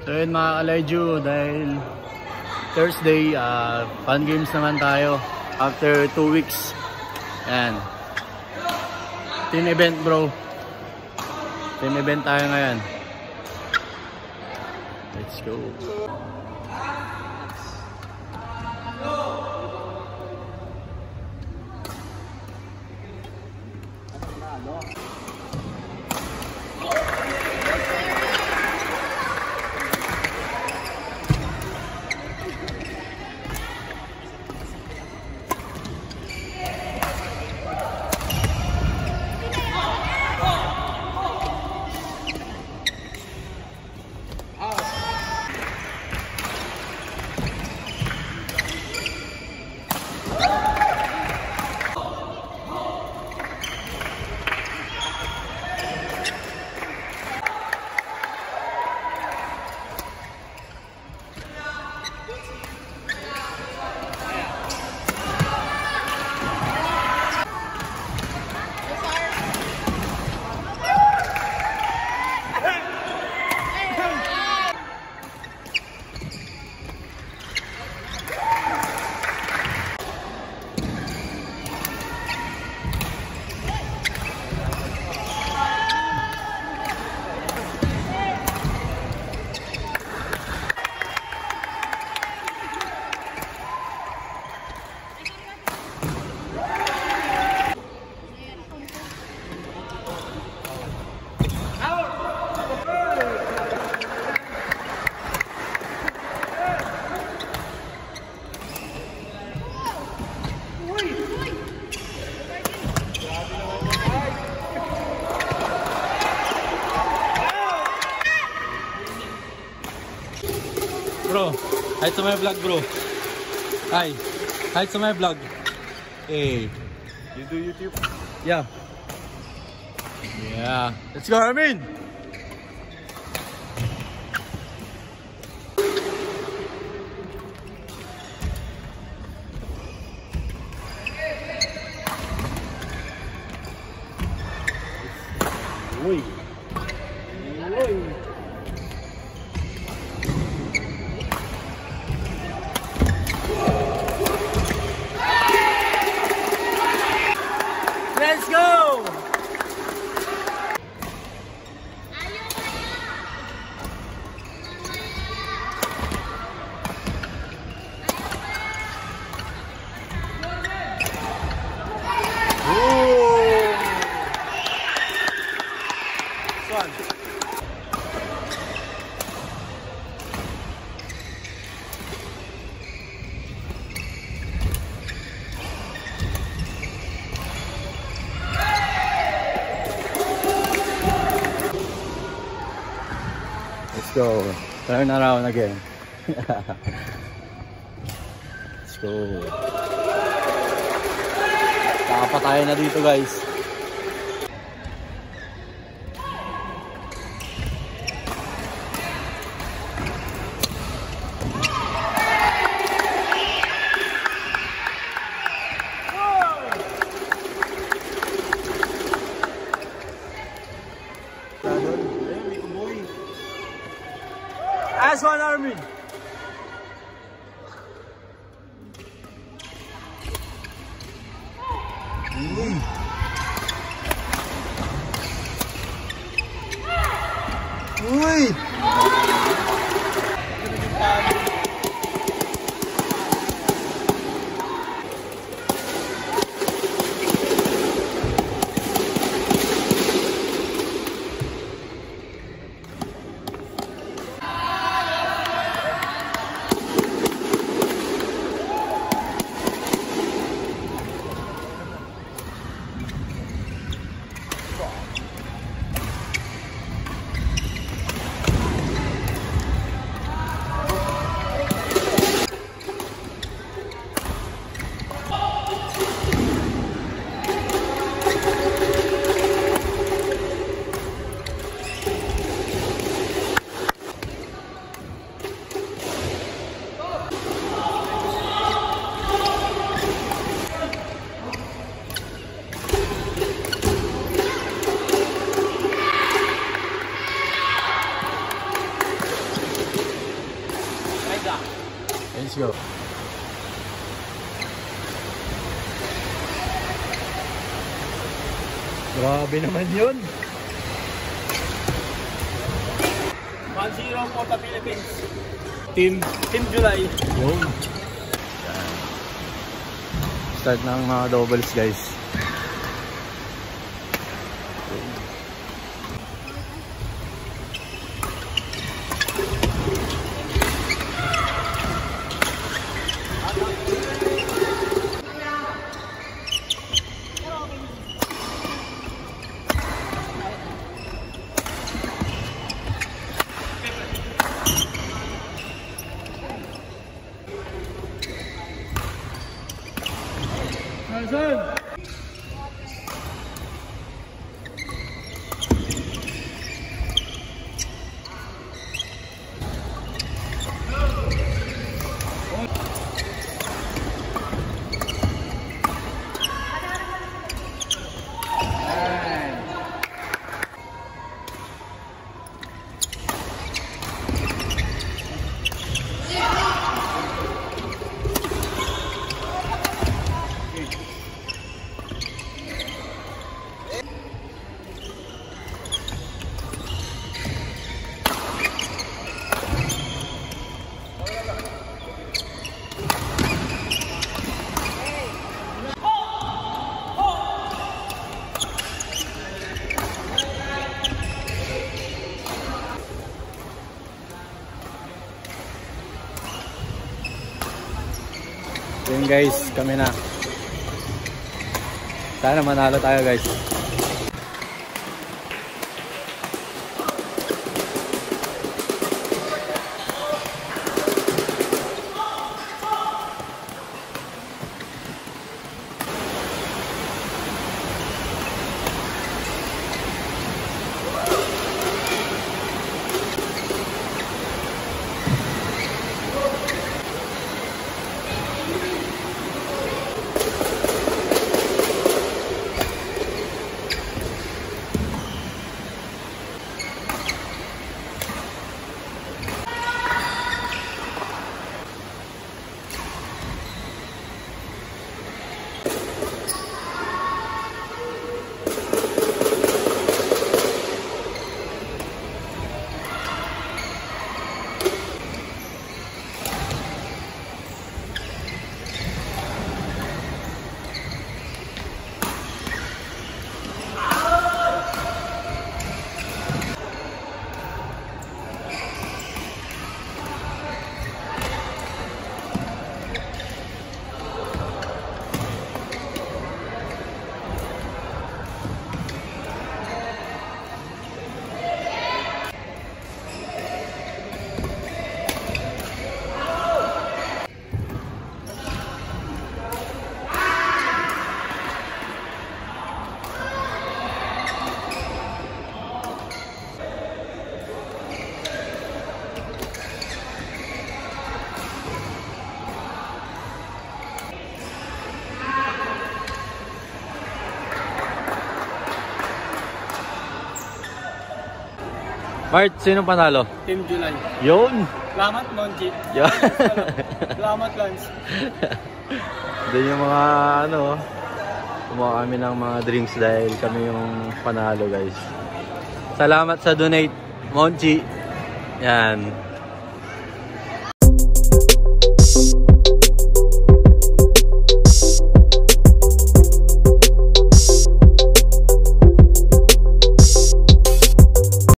So yun mga ka-Leju, dahil Thursday, fun games naman tayo after 2 weeks. Ayan. Team event bro. Team event tayo ngayon. Let's go. Bro, hi to my vlog bro. Hi. Hi to my vlog. Hey. You do YouTube? Yeah. Yeah. Let's go, Armin. Uy. Uy. Let's go! Let's go. Turn around again. Let's go. Nakapatay na dito guys. As one Armin. Uy. Let's go. Grabe naman yun. 1-0 for the Philippines. Team July. Yun. Start ng mga doubles, guys. Yun guys, kami na. Sana manalo tayo guys. Mart, sino panalo? Team July. Yun! Salamat, Monji. Yun! Salamat, Lance. Doon yung mga kumuha kami ng mga drinks dahil kami yung panalo guys. Salamat sa donate, Monchi. Yan.